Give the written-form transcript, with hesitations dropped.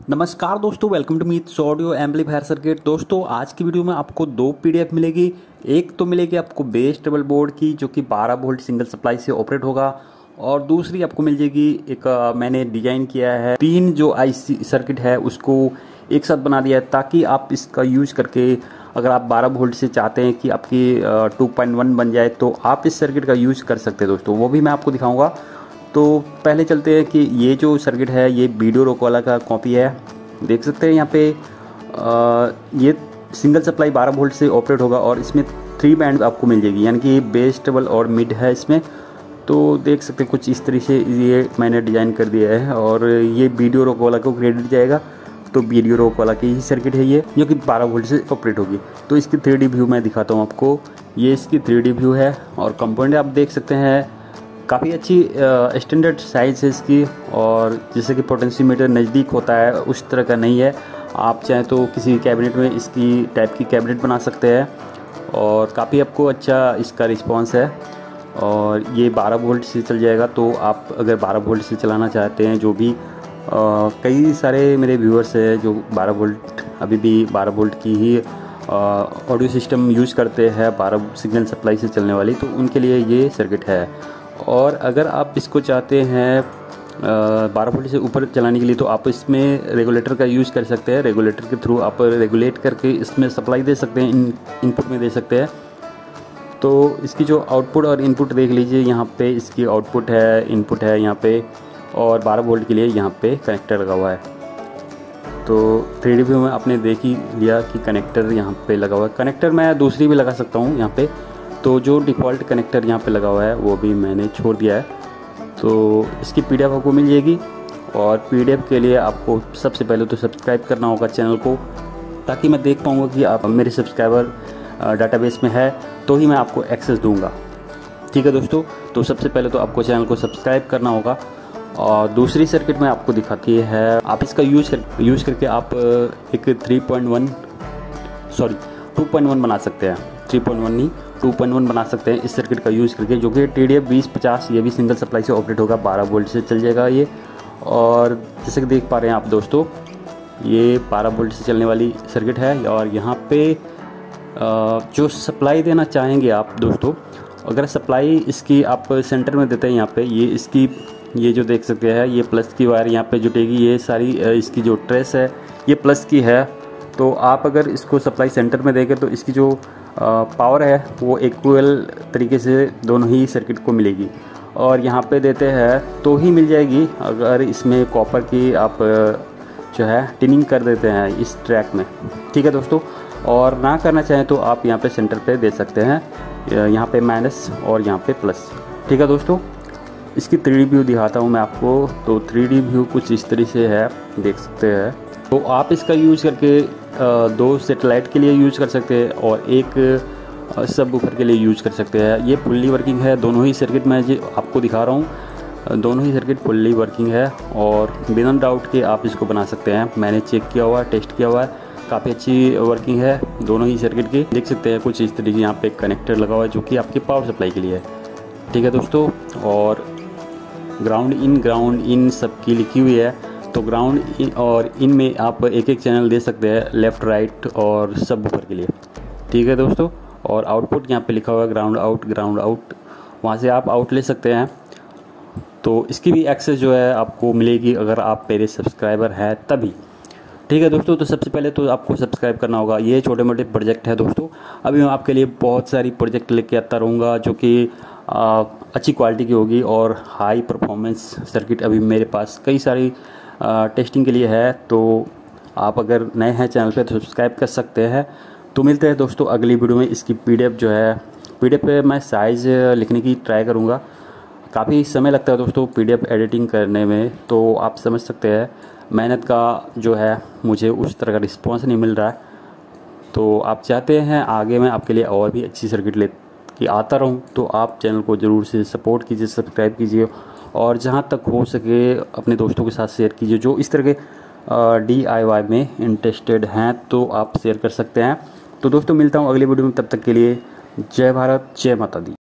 नमस्कार दोस्तों, welcome to meets audio amplifier circuit. दोस्तों आज की वीडियो में आपको दो पीडीएफ मिलेगी। एक तो मिलेगी आपको बेस डबल बोर्ड की जो कि 12 वोल्ट सिंगल सप्लाई से ऑपरेट होगा, और दूसरी आपको मिल जाएगी एक मैंने डिजाइन किया है 3 जो आईसी सर्किट है उसको एक साथ बना दिया है ताकि आप इसका यूज करके अगर आप 12 वोल्ट से चाहते हैं कि आपकी 2.1 बन जाए तो आप इस सर्किट का यूज कर सकते हैं दोस्तों, वो भी मैं आपको दिखाऊंगा। तो पहले चलते हैं कि ये जो सर्किट है ये वीडियो रोक वाला का कॉपी है। देख सकते हैं यहाँ पे ये सिंगल सप्लाई 12 वोल्ट से ऑपरेट होगा और इसमें 3 बैंड आपको मिल जाएगी, यानी कि बेस डबल और मिड है इसमें। तो देख सकते हैं कुछ इस तरीके से ये मैंने डिज़ाइन कर दिया है और ये वीडियो रोक वाला को क्रेडिट जाएगा। तो वीडियो रोक वाला की ही सर्किट है ये, जो कि 12 वोल्ट से ऑपरेट होगी। तो इसकी 3D व्यू मैं दिखाता हूँ आपको। ये इसकी 3D व्यू है और कंपोनेंट आप देख सकते हैं काफ़ी अच्छी स्टैंडर्ड साइज़ है इसकी, और जैसे कि पोटेंशियोमीटर नज़दीक होता है उस तरह का नहीं है। आप चाहें तो किसी कैबिनेट में इसकी टाइप की कैबिनेट बना सकते हैं और काफ़ी आपको अच्छा इसका रिस्पांस है। और ये 12 वोल्ट से चल जाएगा। तो आप अगर 12 वोल्ट से चलाना चाहते हैं, जो भी कई सारे मेरे व्यूअर्स हैं जो 12 वोल्ट अभी भी 12 वोल्ट की ही ऑडियो सिस्टम यूज़ करते हैं 12 सिग्नल सप्लाई से चलने वाली, तो उनके लिए ये सर्किट है। और अगर आप इसको चाहते हैं 12 वोल्ट से ऊपर चलाने के लिए तो आप इसमें रेगुलेटर का यूज़ कर सकते हैं। रेगुलेटर के थ्रू आप रेगुलेट करके इसमें सप्लाई दे सकते हैं, इनपुट में दे सकते हैं। तो इसकी जो आउटपुट और इनपुट देख लीजिए, यहाँ पे इसकी आउटपुट है, इनपुट है यहाँ पे, और 12 वोल्ट के लिए यहाँ पे कनेक्टर लगा हुआ है। तो 3D व्यू में आपने देख ही लिया कि कनेक्टर यहाँ पे लगा हुआ है। कनेक्टर मैं दूसरी भी लगा सकता हूँ यहाँ पे, तो जो डिफ़ॉल्ट कनेक्टर यहाँ पे लगा हुआ है वो भी मैंने छोड़ दिया है। तो इसकी पीडीएफ आपको मिल जाएगी, और पीडीएफ के लिए आपको सबसे पहले तो सब्सक्राइब करना होगा चैनल को, ताकि मैं देख पाऊँगा कि आप मेरे सब्सक्राइबर डाटाबेस में है तो ही मैं आपको एक्सेस दूंगा। ठीक है दोस्तों, तो सबसे पहले तो आपको चैनल को सब्सक्राइब करना होगा। और दूसरी सर्किट में आपको दिखाती है, आप इसका यूज़ करके आप एक 2.1 बना सकते हैं। 3.1 नहीं, 2.1 बना सकते हैं इस सर्किट का यूज़ करके, जो कि TDF 2050 ये भी सिंगल सप्लाई से ऑपरेट होगा, 12 वोल्ट से चल जाएगा ये। और जैसे कि देख पा रहे हैं आप दोस्तों, ये 12 वोल्ट से चलने वाली सर्किट है। और यहाँ पे जो सप्लाई देना चाहेंगे आप दोस्तों, अगर सप्लाई इसकी आप सेंटर में देते हैं यहाँ पे, ये जो देख सकते हैं ये प्लस की वायर यहाँ पे जुटेगी, ये सारी इसकी जो ट्रेस है ये प्लस की है। तो आप अगर इसको सप्लाई सेंटर में देंगे तो इसकी जो पावर है वो इक्वल तरीके से दोनों ही सर्किट को मिलेगी। और यहाँ पे देते हैं तो ही मिल जाएगी अगर इसमें कॉपर की आप जो है टिनिंग कर देते हैं इस ट्रैक में। ठीक है दोस्तों, और ना करना चाहें तो आप यहाँ पे सेंटर पे दे सकते हैं, यहाँ पे माइनस और यहाँ पे प्लस। ठीक है दोस्तों, इसकी 3D व्यू दिखाता हूँ मैं आपको। तो 3D व्यू कुछ इस तरह से है, देख सकते हैं। तो आप इसका यूज़ करके 2 सैटेलाइट के लिए यूज़ कर सकते हैं और एक सब वूफर के लिए यूज़ कर सकते हैं। ये फुल्ली वर्किंग है, दोनों ही सर्किट मैं जो आपको दिखा रहा हूँ, दोनों ही सर्किट फुल्ली वर्किंग है और बिना डाउट के आप इसको बना सकते हैं। मैंने चेक किया हुआ है, टेस्ट किया हुआ है, काफ़ी अच्छी वर्किंग है दोनों ही सर्किट की। देख सकते हैं कुछ इस तरीके यहाँ पे कनेक्टर लगा हुआ है जो कि आपकी पावर सप्लाई के लिए है। ठीक है दोस्तों, और ग्राउंड इन सबकी लिखी हुई है। तो ग्राउंड इन और इन में आप एक एक चैनल दे सकते हैं, लेफ़्ट राइट और सब ऊपर के लिए। ठीक है दोस्तों, और आउटपुट यहाँ पे लिखा हुआ है ग्राउंड आउट, वहाँ से आप आउट ले सकते हैं। तो इसकी भी एक्सेस जो है आपको मिलेगी अगर आप मेरे सब्सक्राइबर हैं तभी। ठीक है दोस्तों, तो सबसे पहले तो आपको सब्सक्राइब करना होगा। ये छोटे मोटे प्रोजेक्ट है दोस्तों, अभी मैं आपके लिए बहुत सारी प्रोजेक्ट लेके आता रहूँगा जो कि अच्छी क्वालिटी की होगी और हाई परफॉर्मेंस सर्किट अभी मेरे पास कई सारी टेस्टिंग के लिए है। तो आप अगर नए हैं चैनल पे तो सब्सक्राइब कर सकते हैं। तो मिलते हैं दोस्तों अगली वीडियो में। इसकी पीडीएफ जो है, पीडीएफ पे मैं साइज़ लिखने की ट्राई करूँगा। काफ़ी समय लगता है दोस्तों पीडीएफ एडिटिंग करने में, तो आप समझ सकते हैं मेहनत का जो है मुझे उस तरह का रिस्पॉन्स नहीं मिल रहा है। तो आप चाहते हैं आगे मैं आपके लिए और भी अच्छी सर्किट ले कि आता रहूँ, तो आप चैनल को ज़रूर से सपोर्ट कीजिए, सब्सक्राइब कीजिए, और जहाँ तक हो सके अपने दोस्तों के साथ शेयर कीजिए जो इस तरह के DIY में इंटरेस्टेड हैं, तो आप शेयर कर सकते हैं। तो दोस्तों मिलता हूँ अगली वीडियो में, तब तक के लिए जय भारत, जय माता दी।